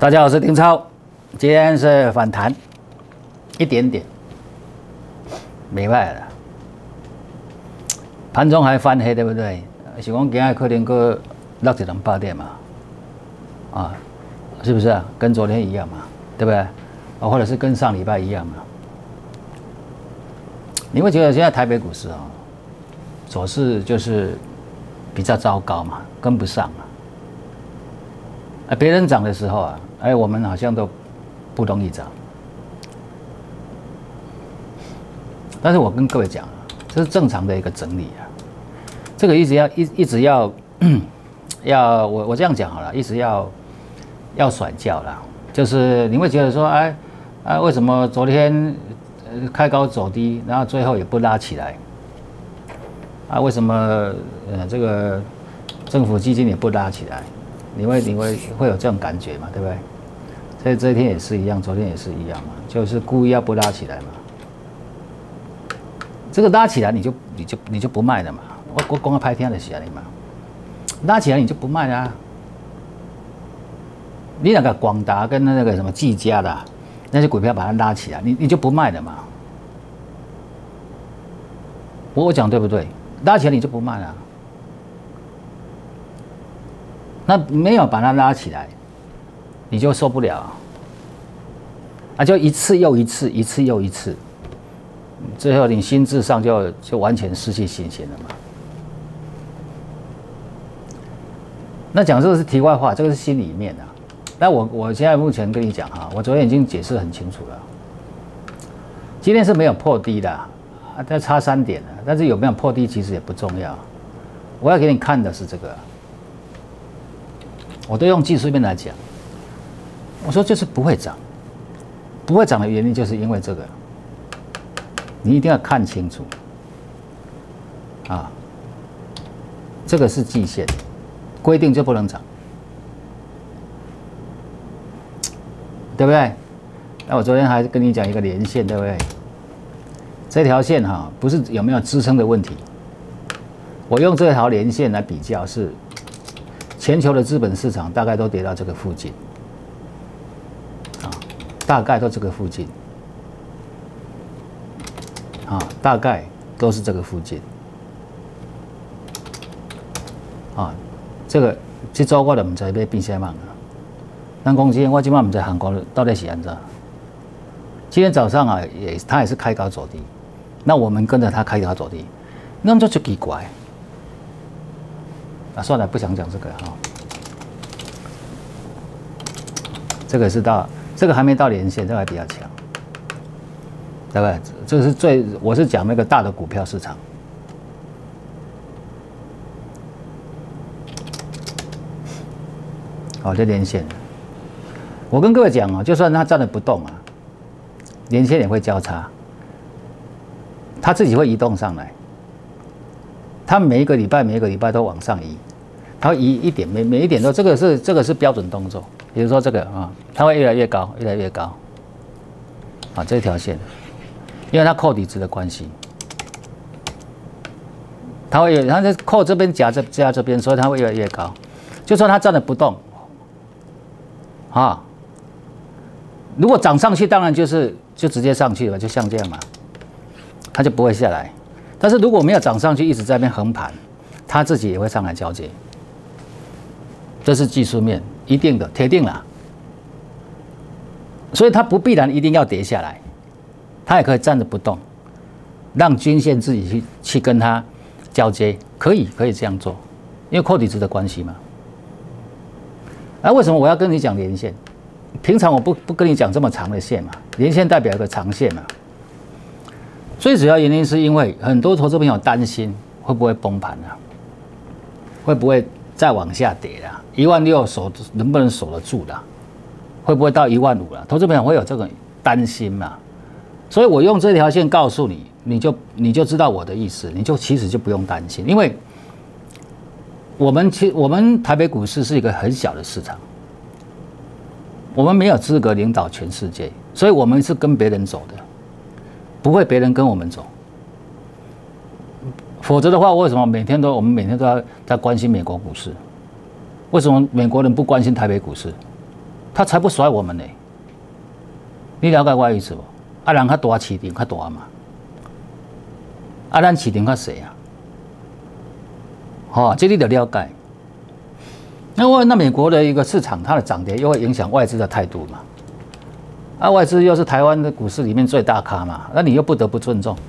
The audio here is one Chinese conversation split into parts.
大家好，我是丁超，今天是反弹一点点，没败了，盘中还翻黑，对不对？是讲今天可能个落100点嘛，啊，是不是啊？跟昨天一样嘛，对不对？啊，或者是跟上礼拜一样嘛？你会觉得现在台北股市啊，走势就是比较糟糕嘛，跟不上嘛。别人涨的时候啊，我们好像都不容易涨。但是我跟各位讲啊，这是正常的一个整理啊。这个一直要我这样讲好了，一直要甩轿啦。就是你会觉得说，为什么昨天开高走低，然后最后也不拉起来？为什么这个政府基金也不拉起来？你会有这种感觉嘛？对不对？所以这一天也是一样，昨天也是一样嘛，就是故意要不拉起来嘛。这个拉起来你就不卖了嘛。我光拍天的起来嘛，拉起来你就不卖了啊。你那个广达跟那个什么技嘉的那些股票把它拉起来，你就不卖了嘛。我讲对不对？拉起来你就不卖了。那没有把它拉起来，你就受不了啊！就一次又一次，一次又一次，最后你心智上就完全失去信心了嘛。那讲这个是题外话，这个是心里面的。那我现在目前跟你讲哈，我昨天已经解释很清楚了。今天是没有破低的，再差3点了，但是有没有破低其实也不重要。我要给你看的是这个。我都用技术面来讲，我说就是不会涨，不会涨的原因就是因为这个，你一定要看清楚啊，这个是季线，规定就不能涨，对不对？那我昨天还跟你讲一个连线，对不对？这条线哈，不是有没有支撑的问题，我用这条连线来比较是。全球的资本市场大概都跌到这个附近，大概都这个附近，大概都是这个附近，这周我就唔知要变啥样啊。咱公司我今晚唔知韩国到底是安怎。今天早上啊，它也是开高走低，那我们跟着它开高走低，那么就奇怪。算了，不想讲这个哈。这个是这个还没到连线，这个还比较强，对不对？这是我是讲那个大的股票市场。好，这连线，我跟各位讲啊，就算它站得不动啊，连线也会交叉，它自己会移动上来。它每一个礼拜都往上移，它会移一点，每一点都这个是标准动作。比如说这个它会越来越高，越来越高。这条线，因为它扣底值的关系，它在扣这边夹这边，所以它会越来越高。就算它站着不动，如果涨上去，当然就直接上去了，就像这样嘛，它就不会下来。但是如果没有涨上去，一直在那边横盘，它自己也会上来交接。这是技术面，一定的，铁定啦。所以它不必然一定要跌下来，它也可以站着不动，让均线自己去跟它交接，可以这样做，因为扣底值的关系嘛。为什么我要跟你讲连线？平常我不跟你讲这么长的线嘛，连线代表一个长线嘛。最主要原因是因为很多投资朋友担心会不会崩盘啊，会不会再往下跌啦？16000能不能守得住啦？会不会到15000啦？投资朋友会有这个担心嘛？所以我用这条线告诉你，你就知道我的意思，你就其实就不用担心，因为我们台北股市是一个很小的市场，我们没有资格领导全世界，所以我们是跟别人走的。不会别人跟我们走，否则的话，为什么我们每天都要在关心美国股市？为什么美国人不关心台北股市？ 他才不甩我们呢。你了解我的意思不？啊，人较大市场较大嘛，啊，咱市场较小啊。这你得了解。那美国的一个市场，它的涨跌又会影响外资的态度嘛。外资又是台湾的股市里面最大咖嘛，那你又不得不尊重。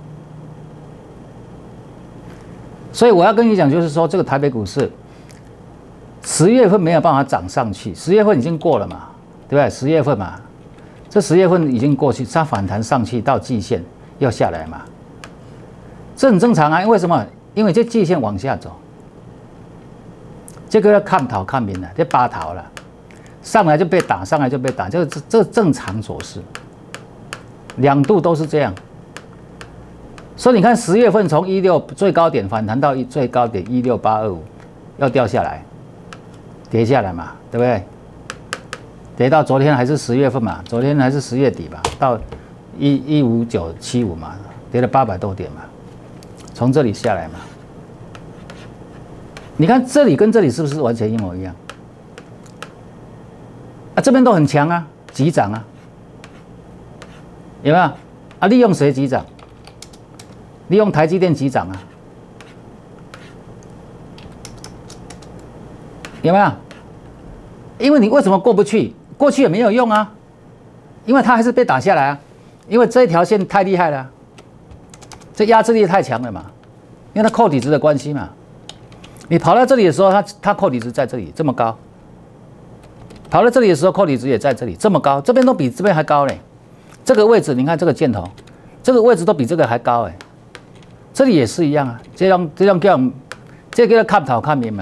所以我要跟你讲，就是说这个台北股市10月份没有办法涨上去，10月份已经过了嘛，对不对？10月份嘛，这10月份已经过去，它反弹上去到季线要下来嘛，这很正常啊。为什么？因为这季线往下走，这个要看头看明了，这八头了，上来就被打，上来就被打，这正常走势，2度都是这样。所以你看10月份从16最高点反弹到最高点16825，要掉下来，跌下来嘛，对不对？跌到昨天还是10月份嘛，昨天还是10月底吧，到15975嘛，跌了800多点嘛，从这里下来嘛。你看这里跟这里是不是完全一模一样？这边都很强啊，急涨啊，有没有？利用谁急涨？利用台积电急涨啊，有没有？因为你为什么过不去？过去也没有用啊，因为它还是被打下来啊，因为这一条线太厉害了，这压制力太强了嘛，因为它扣底值的关系嘛。你跑到这里的时候，它扣底值在这里这么高，跑到这里的时候扣底值也在这里这么高，这边都比这边还高嘞。这个位置你看这个箭头，这个位置都比这个还高哎。这里也是一样啊，这样这个看头看明嘛。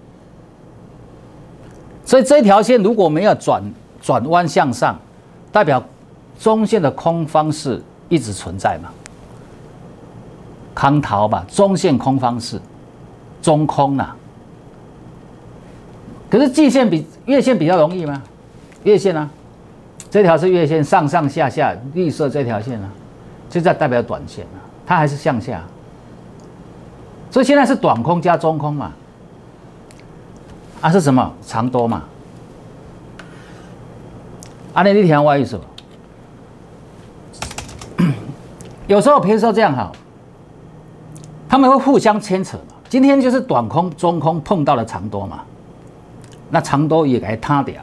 所以这条线如果没有转弯向上，代表中线的空方式一直存在嘛，空头吧，中线空方式，中空啦。可是季线比月线比较容易吗？月线啊，这条是月线，上上下下，绿色这条线啊，就在代表短线啊，它还是向下。所以现在是短空加中空嘛，是什么？长多嘛。那你听我意思，有时候比如说这样哈，他们会互相牵扯嘛。今天就是短空、中空碰到了长多嘛，那长多也给它塌掉。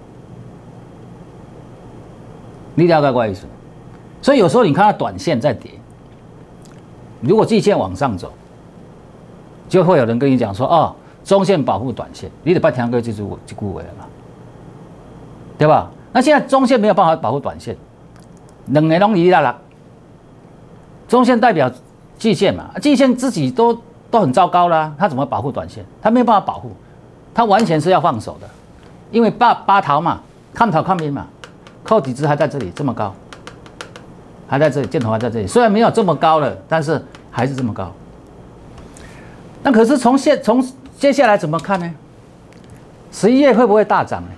你了解我意思？所以有时候你看到短线在跌，如果季线往上走，就会有人跟你讲说，中线保护短线，你得把听过这句话了嘛，对吧？那现在中线没有办法保护短线，两个都一样啦。中线代表季线嘛，季线自己都很糟糕啦，它怎么保护短线？它没有办法保护，它完全是要放手的，因为八头嘛，看头看明嘛，扣底值还在这里这么高，还在这里，箭头还在这里，虽然没有这么高了，但是还是这么高。那可是从接下来怎么看呢？11月会不会大涨呢？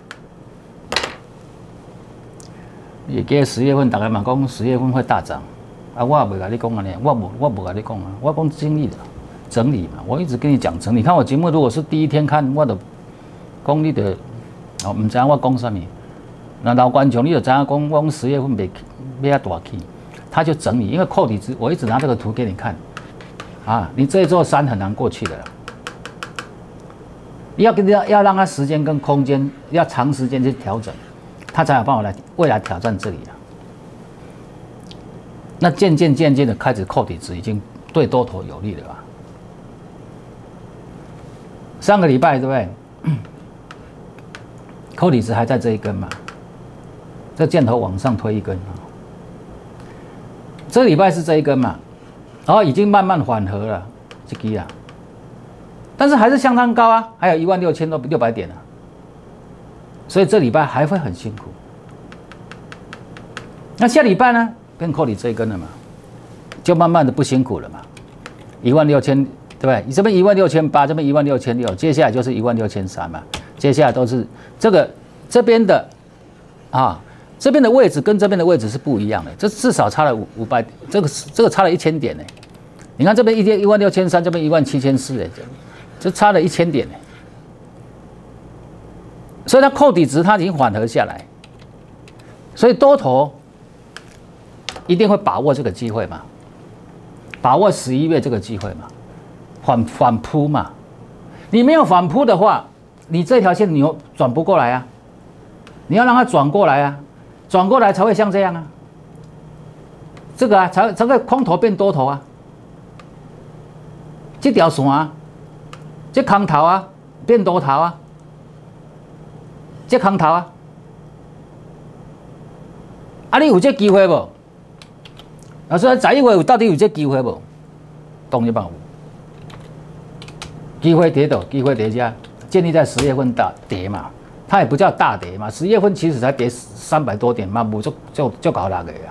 也给10月份大家嘛讲10月份会大涨，我也没跟你讲啊呢，我没跟你讲啊，我讲经历的整理嘛，我一直跟你讲整理。看我节目如果是第一天看，我就讲你的，唔知道我讲什么。那老观众你就知道讲，我10月份没要大起，他就整理，因为扣底值，我一直拿这个图给你看。你这座山很难过去的，要让它时间跟空间要长时间去调整，它才有办法未来挑战这里啊。那渐渐的开始扣底值已经对多头有利了吧？上个礼拜对不对？扣底值还在这一根嘛，这箭头往上推一根啊。这个礼拜是这一根嘛。然后已经慢慢缓和了，这个啊，但是还是相当高啊，还有16600点啊，所以这礼拜还会很辛苦。那下礼拜呢，变扣底这一根了嘛，就慢慢的不辛苦了嘛，16000对不对？你这边16800，这边16600，接下来就是16300嘛，接下来都是这边的这边的位置跟这边的位置是不一样的，这至少差了500，这个差了1000点呢。你看这边16300，这边17400，这差了1000点呢。 所以它扣底值它已经缓和下来，所以多头一定会把握这个机会嘛，把握11月这个机会嘛，反扑嘛。你没有反扑的话，你这条线你又转不过来啊，你要让它转过来啊，转过来才会像这样啊，这个啊才会空头变多头啊，这条线啊，这空头啊变多头啊。这空头啊，啊，你有这机会无？老师11月有到底有这机会无？当然有，机会跌倒，机会叠加，建立在10月份大跌嘛，它也不叫大跌嘛，10月份其实才跌300多点嘛，不就搞那个呀？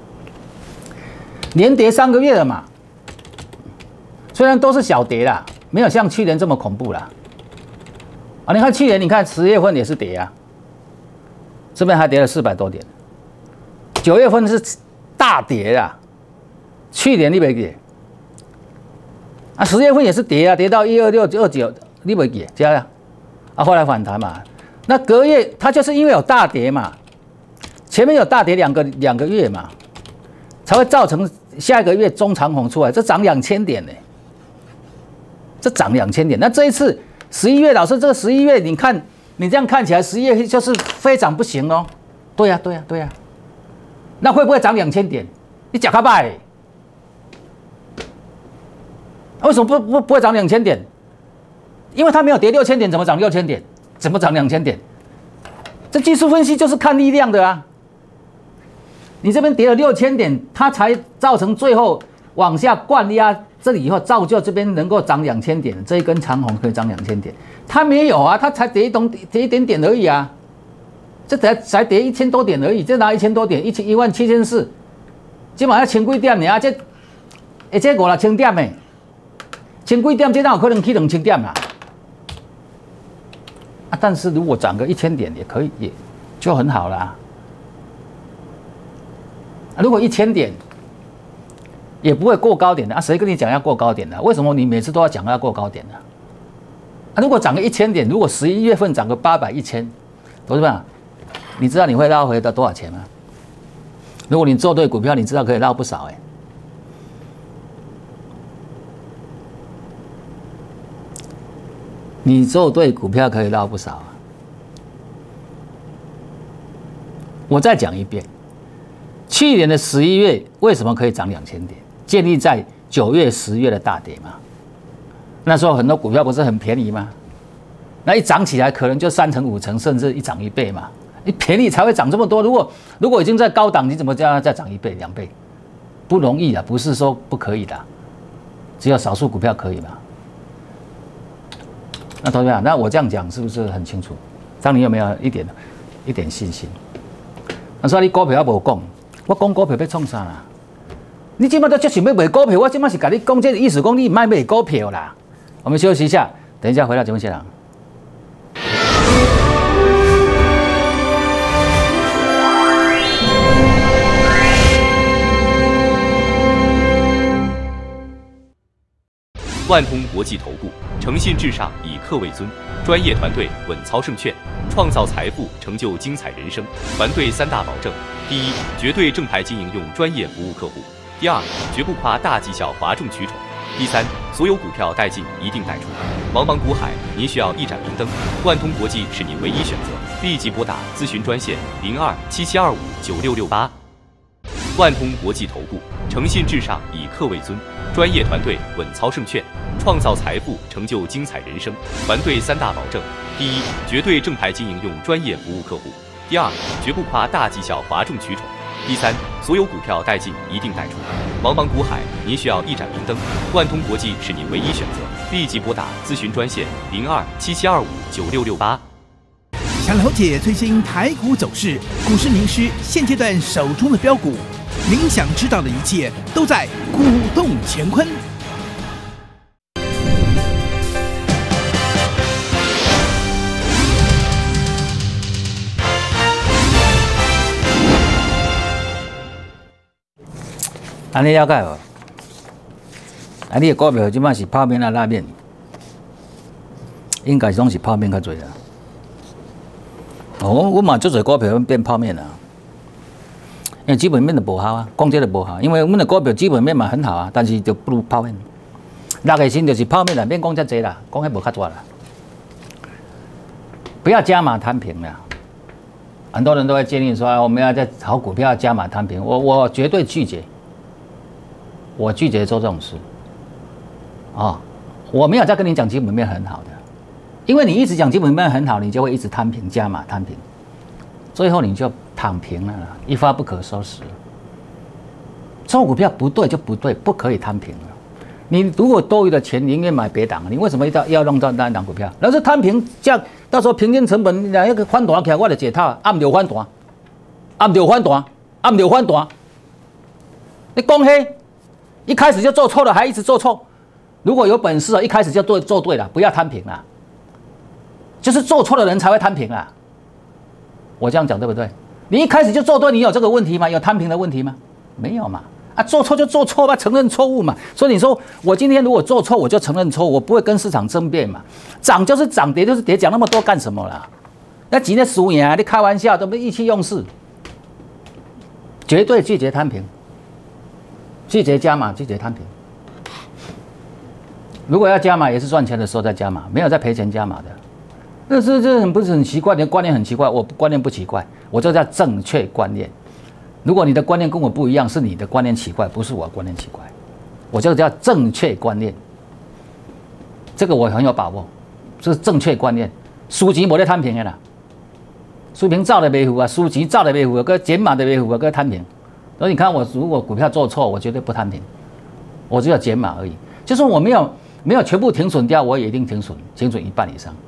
连跌3个月了嘛，虽然都是小跌啦，没有像去年这么恐怖啦。啊，你看去年，你看10月份也是跌啊，这边还跌了400多点，9月份是大跌啊，去年你没记啊，10月份也是跌啊，跌到126、29，你没记这样啊，后来反弹嘛，那隔月它就是因为有大跌嘛，前面有大跌两个月嘛，才会造成下一个月中长红出来，这涨2000点呢，这涨2000点，那这一次。11月，老师，这个11月，你看你这样看起来，11月就是非涨不行哦。对呀，对呀，对呀。那会不会涨2000点？你假卡拜？为什么不会涨2000点？因为它没有跌6000点，怎么涨6000点？怎么涨2000点？这技术分析就是看力量的啊。你这边跌了6000点，它才造成最后往下灌压。这里以后造就这边能够涨2000点，这一根长红可以涨2000点，它没有啊，它才跌一点点而已啊，这才跌1000多点而已，这拿1000多点，17400，基本上要千几点呢啊，这5、6000点呢，千几点这哪有可能去2000点啊？啊，但是如果涨个1000点也可以，也就很好啦。啊，如果1000点。也不会过高点的啊！谁跟你讲要过高点的？为什么你每次都要讲要过高点呢？啊，如果涨个1000点，如果11月份涨个800、1000，同志们，你知道你会捞回到多少钱吗？如果你做对股票，你知道可以捞不少哎。你做对股票可以捞不少啊！我再讲一遍，去年的11月为什么可以涨2000点？建立在9月、10月的大跌嘛，那时候很多股票不是很便宜吗？那一涨起来可能就3成、5成，甚至一涨1倍嘛。你便宜才会涨这么多。如果已经在高档，你怎么叫它再涨1倍、2倍？不容易的，不是说不可以的，只有少数股票可以嘛。那同学们，那我这样讲是不是很清楚？让你有没有一点信心？那说你股票我无讲，我讲股票要创啥啦？你今麦都就想要买股票，我今麦是跟你讲这个意思，讲你卖买股票啦。我们休息一下，等一下回到节目现场。 万通国际投顾，诚信至上，以客为尊，专业团队稳操胜券，创造财富，成就精彩人生。团队3大保证：第一，绝对正牌经营，用专业服务客户。第二，绝不夸大绩效哗众取宠。第三，所有股票带进一定带出。茫茫股海，您需要一盏明灯，万通国际是你唯一选择。立即拨打咨询专线0277259668。万通国际投顾，诚信至上，以客为尊，专业团队稳操胜券，创造财富，成就精彩人生。团队3大保证：第一，绝对正牌经营，用专业服务客户。第二，绝不夸大绩效哗众取宠。第三，所有股票带进一定带出。茫茫股海，您需要一盏明灯，万通国际是你唯一选择。立即拨打咨询专线0277259668。 想了解最新台股走势，股市名师现阶段手中的标股，您想知道的一切都在股动乾坤。 安尼了解无？啊，你的股票即摆是泡面啊拉面，应该拢是泡面较侪啦。 我嘛做做股票变泡面了，因为基本面的不好啊，讲这个不好，因为我们的股票基本面嘛很好啊，但是就不如泡面。六个星就是泡面了，免讲遮济啦，讲迄无较大啦。不要加码摊平了，很多人都会建议说，我们要在炒股票加码摊平，我绝对拒绝，我拒绝做这种事。啊，我没有在跟你讲基本面很好的，因为你一直讲基本面很好，你就会一直摊平加码摊平，最后你就躺平了啦，一发不可收拾。做股票不对就不对，不可以摊平了。你如果多余的钱宁愿买别档，你为什么要弄到那一档股票？然后是摊平，这样到时候平均成本那个翻大起来，我就解套，按钮翻大，按钮翻大，按钮翻大。你讲黑，一开始就做错了，还一直做错。如果有本事啊，一开始就做对了，不要摊平了。就是做错的人才会摊平啦。我这样讲对不对？你一开始就做对，你有这个问题吗？有摊平的问题吗？没有嘛。啊，做错就做错吧，承认错误嘛。所以你说我今天如果做错，我就承认错误，我不会跟市场争辩嘛。涨就是涨，跌就是跌，讲那么多干什么啦？那今天输赢啊，你开玩笑，都不意气用事，绝对拒绝摊平，拒绝加码，拒绝摊平。如果要加码，也是赚钱的时候再加码，没有在赔钱加码的。这不是很奇怪？你的观念很奇怪，我观念不奇怪，我这叫正确观念。如果你的观念跟我不一样，是你的观念奇怪，不是我观念奇怪。我这个叫正确观念，这个我很有把握，这是正确观念。输钱没得摊平的啦，输平照的没付啊，输钱照的没付，跟减码的没付啊，跟摊平。所以你看我如果股票做错，我绝对不摊平，我只有减码而已。就算我没有全部停损掉，我也一定停损一半以上。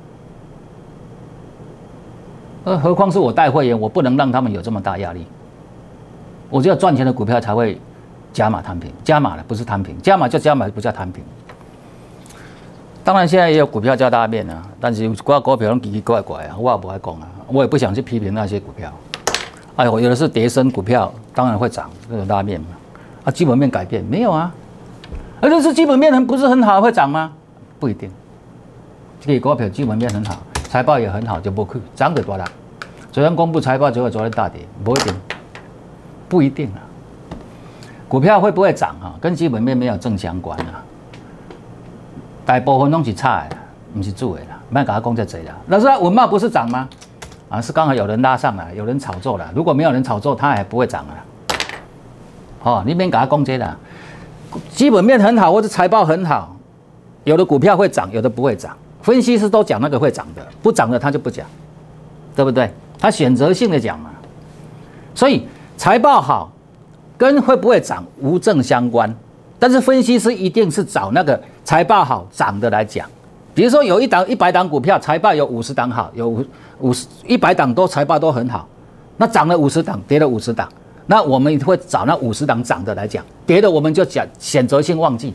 何况是我带会员，我不能让他们有这么大压力。我只有赚钱的股票才会加码摊平，加码了不是摊平，加码就加码，不叫摊平。当然现在也有股票叫大面啊，但是股票拢奇奇怪怪啊，我也不爱讲啊，我也不想去批评那些股票。哎呦，有的是跌升股票，当然会涨，这种大面嘛。啊，基本面改变没有啊？而这是基本面不是很好会涨吗？不一定。这个股票基本面很好，财报也很好，就不去涨得多啦。昨天公布财报，结果昨天大跌，不一定。不一定啊，股票会不会涨啊？跟基本面没有正相关啊。大部分都是差的，不是主的啦，别给他讲这贼啦。老师，文茂不是涨吗？啊，是刚好有人拉上来，有人炒作了。如果没有人炒作，它还不会涨啊。哦，你别给他讲这啦。基本面很好，或者财报很好，有的股票会涨，有的不会涨。分析师都讲那个会涨的，不涨的他就不讲，对不对？他选择性的讲嘛。所以财报好跟会不会涨无正相关，但是分析师一定是找那个财报好涨的来讲。比如说有100档股票，财报有50档好，有100档都财报都很好，那涨了50档，跌了50档，那我们会找那50档涨的来讲，跌的我们就讲选择性忘记，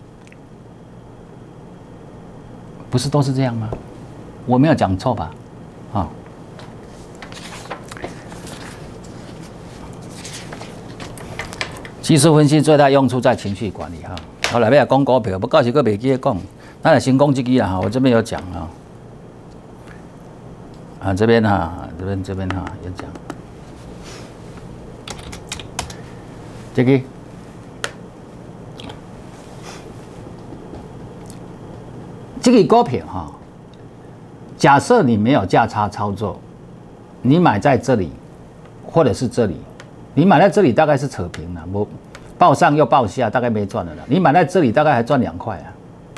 不是都是这样吗？我没有讲错吧？啊。技术分析最大用处在情绪管理哈。好，来要讲股票，不到时佫袂记得讲，咱来先讲这个啊，我这边有讲啊，啊这边哈，这边哈有讲，这个股票哈，假设你没有价差操作，你买在这里或者是这里。你买在这里大概是扯平了，我报上又报下，大概没赚了啦。你买在这里大概还赚2块啊，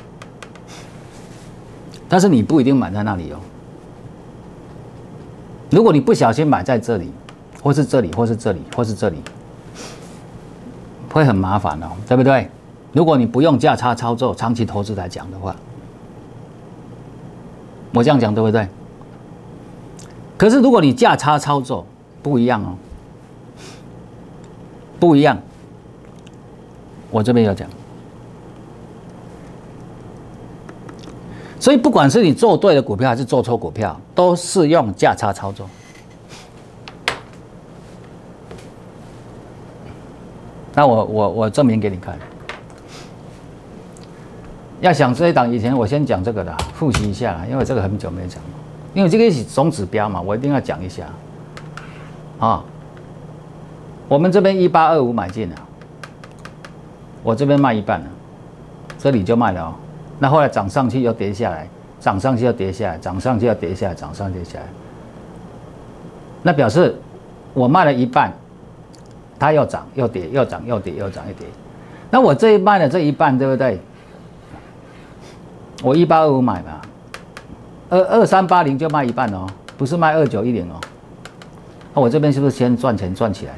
但是你不一定买在那里哦。如果你不小心买在这里，或是这里，或是这里，或是这里，会很麻烦哦，对不对？如果你不用价差操作，长期投资来讲的话，我这样讲对不对？可是如果你价差操作，不一样哦。不一样，我这边有讲，所以不管是你做对的股票还是做错股票，都适用价差操作。那我证明给你看。要想这一档以前我先讲这个的，复习一下，因为这个很久没讲了。 因为这个是总指标嘛，我一定要讲一下啊。我们这边1825买进了，我这边卖一半了，这里就卖了哦。那后来涨上去又跌下来，涨上去又跌下来，涨上去又跌下来，涨上去跌下来。那表示我卖了一半，它又涨又跌，又涨又跌，又涨又跌。那我这一卖的这一半，对不对？我1825买嘛，2380就卖一半哦，不是卖2910哦。那我这边是不是先赚钱赚起来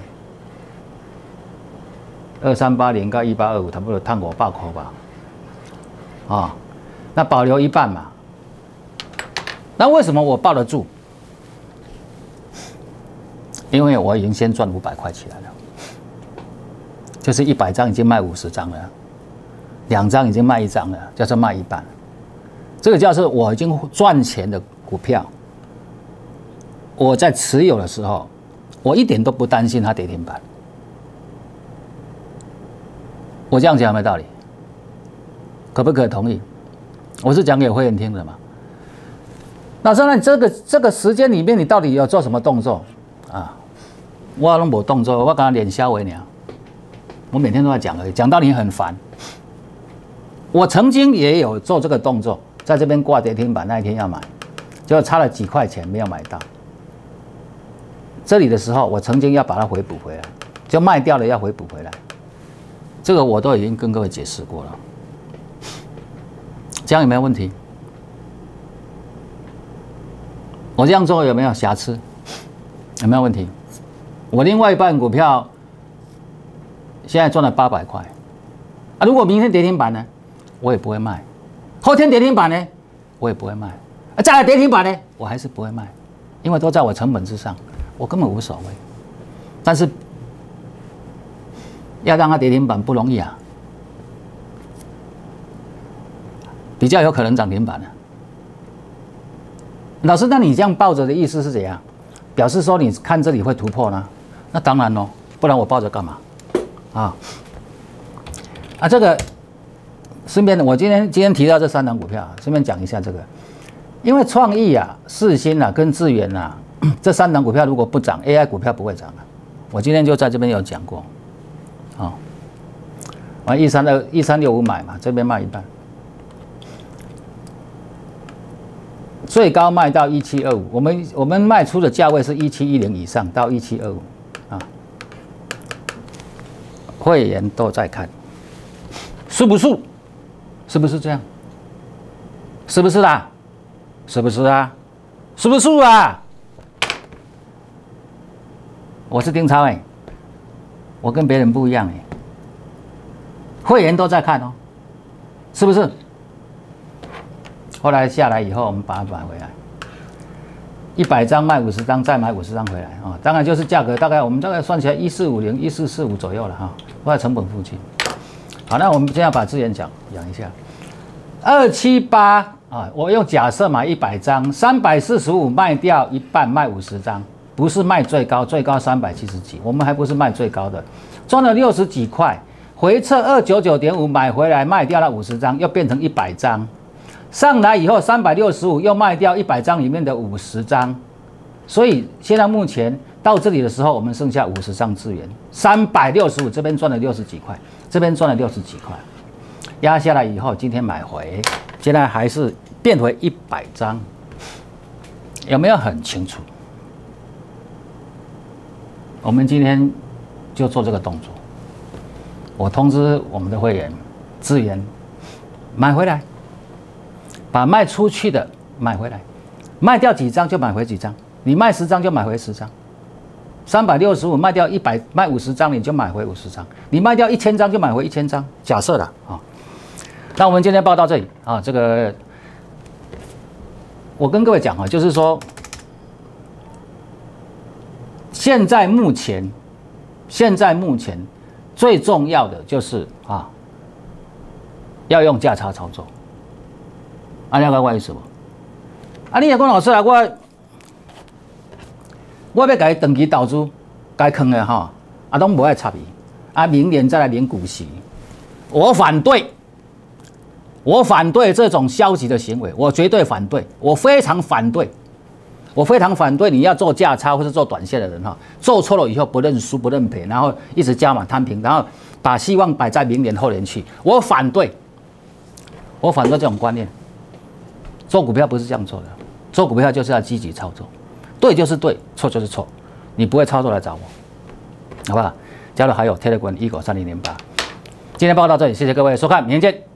？2380跟1825差不多赚500块吧？啊，那保留一半嘛。那为什么我抱得住？因为我已经先赚500块起来了，就是100张已经卖50张了，2张已经卖1张了，叫做卖一半。这个叫做我已经赚钱的股票，我在持有的时候，我一点都不担心它跌停板。我这样讲有没有道理？可不可以同意？我是讲给会员听的嘛。那当然，这个时间里面，你到底要做什么动作啊？我都没动作，我刚刚脸消为娘，我每天都在讲而已，讲到你很烦。我曾经也有做这个动作，在这边挂跌停板那一天要买，就差了几块钱没有买到。这里的时候，我曾经要把它回补回来，就卖掉了要回补回来。这个我都已经跟各位解释过了，这样有没有问题？我这样做有没有瑕疵？有没有问题？我另外一半股票现在赚了800块啊！如果明天跌停板呢，我也不会卖；后天跌停板呢，我也不会卖；再来跌停板呢，我还是不会卖，因为都在我成本之上，我根本无所谓。但是要让它跌停板不容易啊，比较有可能涨停板了。老师，那你这样抱着的意思是怎样？表示说你看这里会突破呢？那当然咯，不然我抱着干嘛？这个顺便我今天提到这3档股票，顺便讲一下这个，因为创意啊、世芯啊跟智原啊这3档股票如果不涨 ，AI 股票不会涨啊。我今天就在这边有讲过，完1365买嘛，这边卖一半。最高卖到1725，我们卖出的价位是1710以上到1725啊。会员都在看，是不是？是不是这样？是不是啦？是不是啊？是不是啊？我是丁超我跟别人不一样会员都在看哦，是不是？后来下来以后，我们把它买回来，100张卖50张，再买50张回来啊。当然就是价格大概我们大概算起来1450、1445左右了哈，都在成本附近。好，那我们现在把资源讲一下，278啊，我用假设买100张，345卖掉一半，卖50张，不是卖最高，最高370几，我们还不是卖最高的，赚了60几块，回撤299.5买回来，卖掉了50张，又变成100张。上来以后365又卖掉100张里面的50张，所以现在目前到这里的时候，我们剩下50张资源，365这边赚了60几块，这边赚了60几块，压下来以后，今天买回，现在还是变回100张，有没有很清楚？我们今天就做这个动作，我通知我们的会员资源买回来。把卖出去的买回来，卖掉几张就买回几张，你卖10张就买回10张，365卖掉100，卖50张你就买回50张，你卖掉1000张就买回1000张，假设了啊。那我们今天报到这里啊，这个我跟各位讲啊，就是说，现在目前最重要的就是要用价差操作。你了解我意思无？你若讲老师啊，我要给你长期投资，该坑的拢无爱插伊，明年再来领股息，我反对这种消极的行为，我绝对反对，我非常反对我非常反对你要做价差或是做短线的人哈，做错了以后不认输不认赔，然后一直加码摊平，然后把希望摆在明年后年去。我反对这种观念。做股票不是这样做的，做股票就是要积极操作，对就是对，错就是错，你不会操作来找我，好不好？加入好友 Telegram 1930008。今天报告到这里，谢谢各位收看，明天见。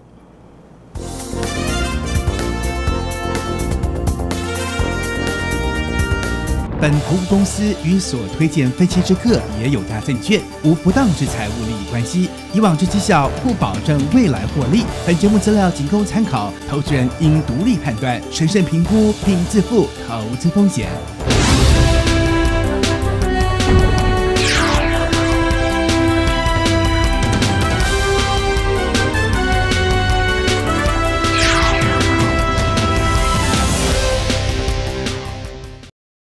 本投资公司与所推荐分期之客也有大证券无不当之财务利益关系，以往之绩效不保证未来获利。本节目资料仅供参考，投资人应独立判断、审慎评估并自负投资风险。